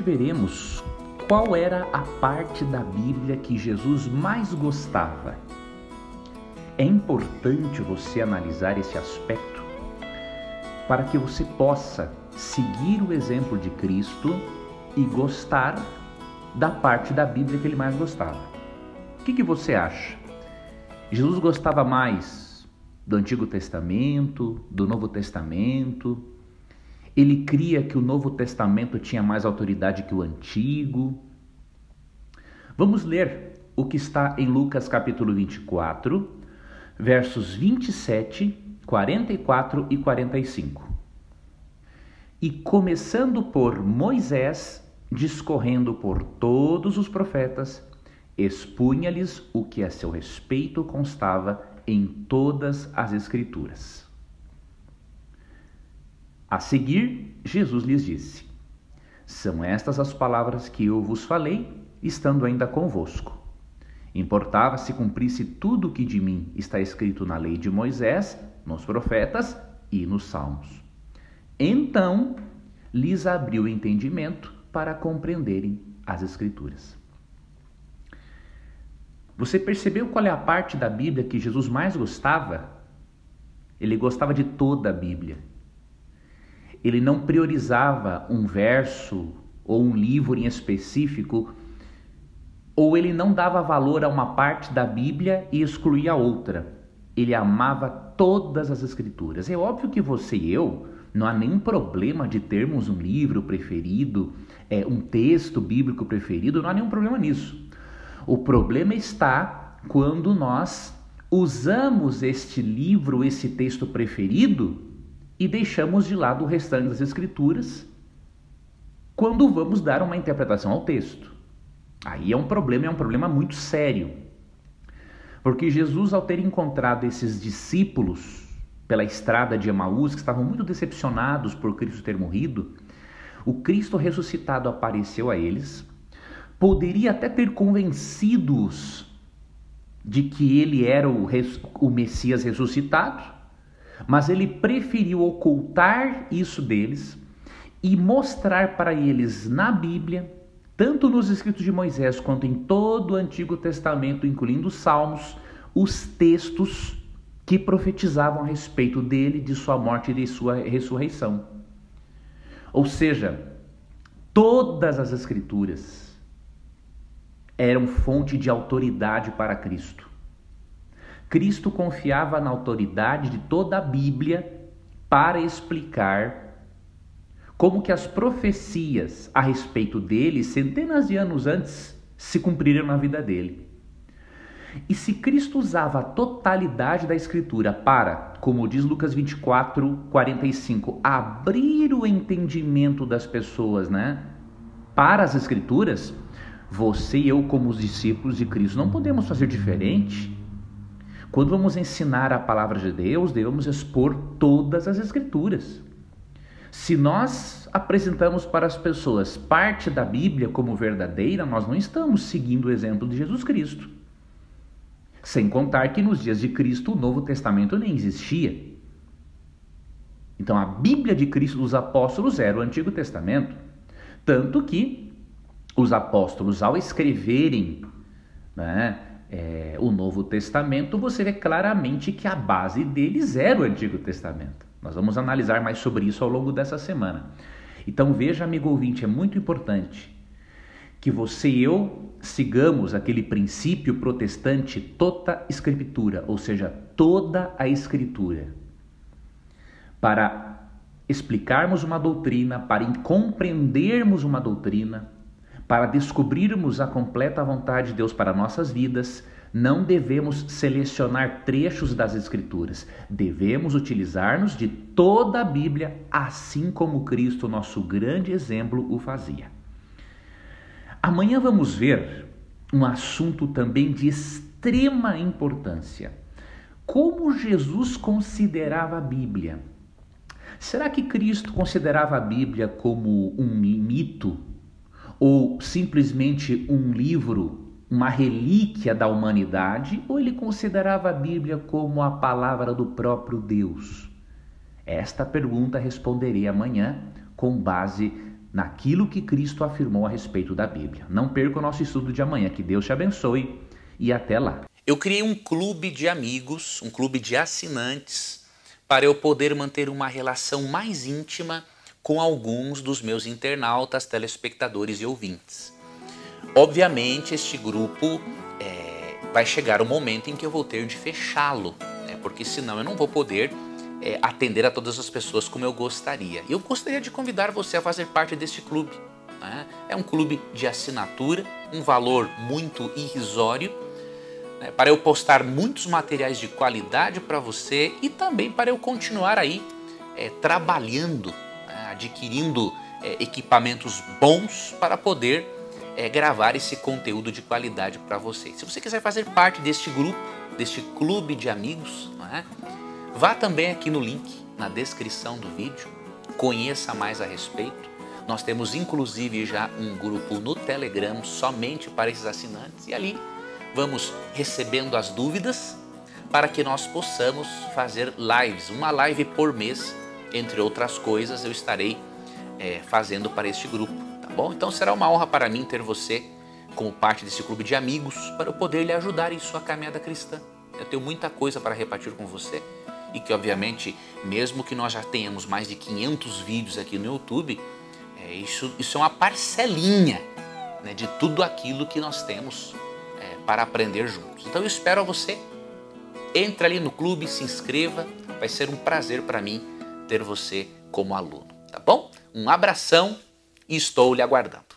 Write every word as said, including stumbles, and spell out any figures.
veremos qual era a parte da Bíblia que Jesus mais gostava. É importante você analisar esse aspecto para que você possa seguir o exemplo de Cristo e gostar da parte da Bíblia que ele mais gostava. O que, que você acha? Jesus gostava mais do Antigo Testamento, do Novo Testamento? Ele cria que o Novo Testamento tinha mais autoridade que o Antigo? Vamos ler o que está em Lucas capítulo vinte e quatro, versos vinte e sete, quarenta e quatro e quarenta e cinco. E começando por Moisés, discorrendo por todos os profetas, expunha-lhes o que a seu respeito constava em todas as Escrituras. A seguir, Jesus lhes disse: São estas as palavras que eu vos falei, estando ainda convosco. Importava se cumprisse tudo o que de mim está escrito na lei de Moisés, nos profetas e nos salmos. Então, lhes abriu o entendimento para compreenderem as Escrituras. Você percebeu qual é a parte da Bíblia que Jesus mais gostava? Ele gostava de toda a Bíblia. Ele não priorizava um verso ou um livro em específico, ou ele não dava valor a uma parte da Bíblia e excluía a outra. Ele amava todas as Escrituras. É óbvio que você e eu, não há nenhum problema de termos um livro preferido, é, um texto bíblico preferido, não há nenhum problema nisso. O problema está quando nós usamos este livro, esse texto preferido, e deixamos de lado o restante das Escrituras quando vamos dar uma interpretação ao texto. Aí é um problema, é um problema muito sério. Porque Jesus, ao ter encontrado esses discípulos pela estrada de Emaús, que estavam muito decepcionados por Cristo ter morrido, o Cristo ressuscitado apareceu a eles, poderia até ter convencido-os de que ele era o, res, o Messias ressuscitado, mas ele preferiu ocultar isso deles e mostrar para eles na Bíblia, tanto nos escritos de Moisés quanto em todo o Antigo Testamento, incluindo os Salmos, os textos que profetizavam a respeito dele, de sua morte e de sua ressurreição. Ou seja, todas as Escrituras eram fonte de autoridade para Cristo. Cristo confiava na autoridade de toda a Bíblia para explicar como que as profecias a respeito dele, centenas de anos antes, se cumpriram na vida dele. E se Cristo usava a totalidade da Escritura para, como diz Lucas vinte e quatro, quarenta e cinco, abrir o entendimento das pessoas, né, para as Escrituras, você e eu, como os discípulos de Cristo, não podemos fazer diferente. Quando vamos ensinar a palavra de Deus, devemos expor todas as Escrituras. Se nós apresentamos para as pessoas parte da Bíblia como verdadeira, nós não estamos seguindo o exemplo de Jesus Cristo. Sem contar que nos dias de Cristo o Novo Testamento nem existia. Então a Bíblia de Cristo dos apóstolos era o Antigo Testamento. Tanto que os apóstolos, ao escreverem, né, É, o Novo Testamento, você vê claramente que a base deles era o Antigo Testamento. Nós vamos analisar mais sobre isso ao longo dessa semana. Então veja, amigo ouvinte, é muito importante que você e eu sigamos aquele princípio protestante tota escritura, ou seja, toda a Escritura, para explicarmos uma doutrina, para compreendermos uma doutrina, para descobrirmos a completa vontade de Deus para nossas vidas. Não devemos selecionar trechos das Escrituras. Devemos utilizar-nos de toda a Bíblia, assim como Cristo, nosso grande exemplo, o fazia. Amanhã vamos ver um assunto também de extrema importância. Como Jesus considerava a Bíblia? Será que Cristo considerava a Bíblia como um mito? Ou simplesmente um livro, uma relíquia da humanidade, ou ele considerava a Bíblia como a palavra do próprio Deus? Esta pergunta responderei amanhã com base naquilo que Cristo afirmou a respeito da Bíblia. Não perca o nosso estudo de amanhã. Que Deus te abençoe e até lá. Eu criei um clube de amigos, um clube de assinantes, para eu poder manter uma relação mais íntima com alguns dos meus internautas, telespectadores e ouvintes. Obviamente, este grupo é, vai chegar o momento em que eu vou ter de fechá-lo, né? Porque senão eu não vou poder é, atender a todas as pessoas como eu gostaria. Eu gostaria de convidar você a fazer parte deste clube, né? É um clube de assinatura, um valor muito irrisório, né, para eu postar muitos materiais de qualidade para você e também para eu continuar aí é, trabalhando, né, adquirindo é, equipamentos bons para poder é, gravar esse conteúdo de qualidade para você. Se você quiser fazer parte deste grupo, deste clube de amigos, né, vá também aqui no link na descrição do vídeo, conheça mais a respeito. Nós temos inclusive já um grupo no Telegram somente para esses assinantes e ali vamos recebendo as dúvidas para que nós possamos fazer lives, uma live por mês, entre outras coisas, eu estarei é, fazendo para este grupo, tá bom? Então será uma honra para mim ter você como parte desse clube de amigos para eu poder lhe ajudar em sua caminhada cristã. Eu tenho muita coisa para repartir com você e que obviamente, mesmo que nós já tenhamos mais de quinhentos vídeos aqui no YouTube, é, isso, isso é uma parcelinha, né, de tudo aquilo que nós temos para aprender juntos. Então eu espero você, entre ali no clube, se inscreva, vai ser um prazer para mim ter você como aluno, tá bom? Um abração e estou lhe aguardando.